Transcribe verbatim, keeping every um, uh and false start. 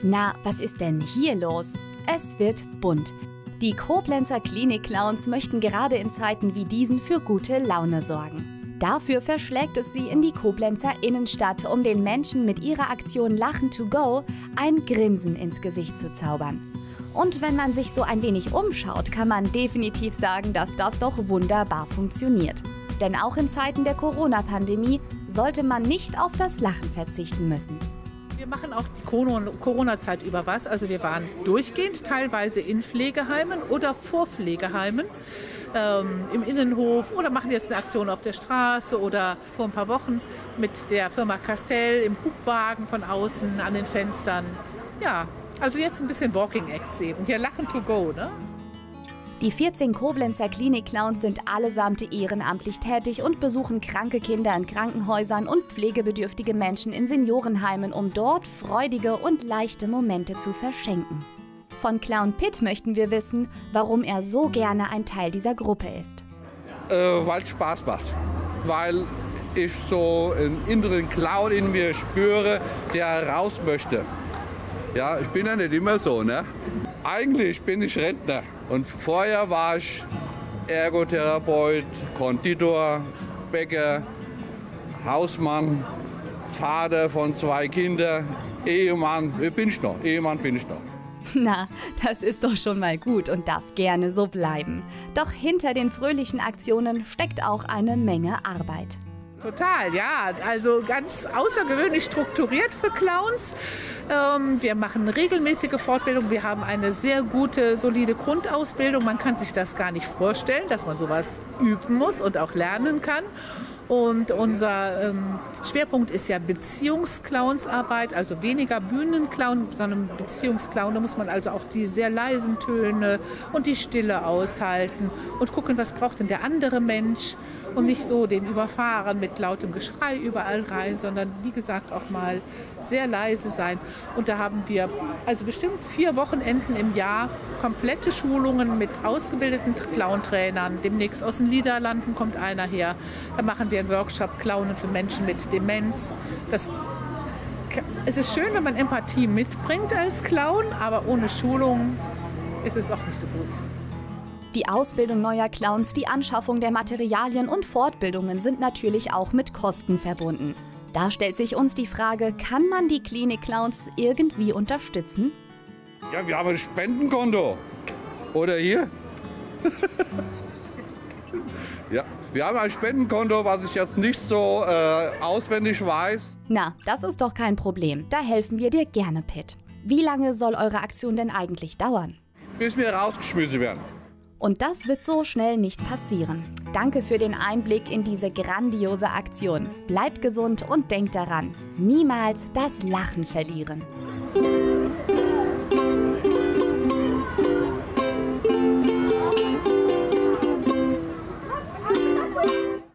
Na, was ist denn hier los? Es wird bunt. Die Koblenzer Klinik-Clowns möchten gerade in Zeiten wie diesen für gute Laune sorgen. Dafür verschlägt es sie in die Koblenzer Innenstadt, um den Menschen mit ihrer Aktion Lachen to go ein Grinsen ins Gesicht zu zaubern. Und wenn man sich so ein wenig umschaut, kann man definitiv sagen, dass das doch wunderbar funktioniert. Denn auch in Zeiten der Corona-Pandemie sollte man nicht auf das Lachen verzichten müssen. Wir machen auch die Corona-Zeit über was. Also wir waren durchgehend teilweise in Pflegeheimen oder vor Pflegeheimen, ähm, im Innenhof oder machen jetzt eine Aktion auf der Straße oder vor ein paar Wochen mit der Firma Castell im Hubwagen von außen an den Fenstern. Ja, also jetzt ein bisschen Walking Acts eben. Hier Lachen to go, ne? Die vierzehn Koblenzer Klinik-Clowns sind allesamt ehrenamtlich tätig und besuchen kranke Kinder in Krankenhäusern und pflegebedürftige Menschen in Seniorenheimen, um dort freudige und leichte Momente zu verschenken. Von Clown Pitt möchten wir wissen, warum er so gerne ein Teil dieser Gruppe ist. Äh, weil es Spaß macht. Weil ich so einen inneren Clown in mir spüre, der raus möchte. Ja, ich bin ja nicht immer so, ne? Eigentlich bin ich Rentner. Und vorher war ich Ergotherapeut, Konditor, Bäcker, Hausmann, Vater von zwei Kindern, Ehemann. Bin ich noch, Ehemann bin ich noch. Na, das ist doch schon mal gut und darf gerne so bleiben. Doch hinter den fröhlichen Aktionen steckt auch eine Menge Arbeit. Total, ja. Also ganz außergewöhnlich strukturiert für Clowns. Ähm, wir machen regelmäßige Fortbildung. Wir haben eine sehr gute, solide Grundausbildung. Man kann sich das gar nicht vorstellen, dass man sowas üben muss und auch lernen kann. Und unser ähm, Schwerpunkt ist ja Beziehungsclownsarbeit, also weniger Bühnenclown, sondern Beziehungsclown. Da muss man also auch die sehr leisen Töne und die Stille aushalten und gucken, was braucht denn der andere Mensch und nicht so den überfahren mit lautem Geschrei überall rein, sondern wie gesagt auch mal sehr leise sein. Und da haben wir also bestimmt vier Wochenenden im Jahr komplette Schulungen mit ausgebildeten Clowntrainern. Demnächst aus den Niederlanden kommt einer her. Da machen wir einen Workshop Clownen für Menschen mit Demenz. Das, es ist schön, wenn man Empathie mitbringt als Clown, aber ohne Schulung ist es auch nicht so gut. Die Ausbildung neuer Clowns, die Anschaffung der Materialien und Fortbildungen sind natürlich auch mit Kosten verbunden. Da stellt sich uns die Frage, kann man die Klinik-Clowns irgendwie unterstützen? Ja, wir haben ein Spendenkonto. Oder hier? Ja, wir haben ein Spendenkonto, was ich jetzt nicht so äh, auswendig weiß. Na, das ist doch kein Problem. Da helfen wir dir gerne, Pitt. Wie lange soll eure Aktion denn eigentlich dauern? Bis wir rausgeschmissen werden. Und das wird so schnell nicht passieren. Danke für den Einblick in diese grandiose Aktion. Bleibt gesund und denkt daran, niemals das Lachen verlieren.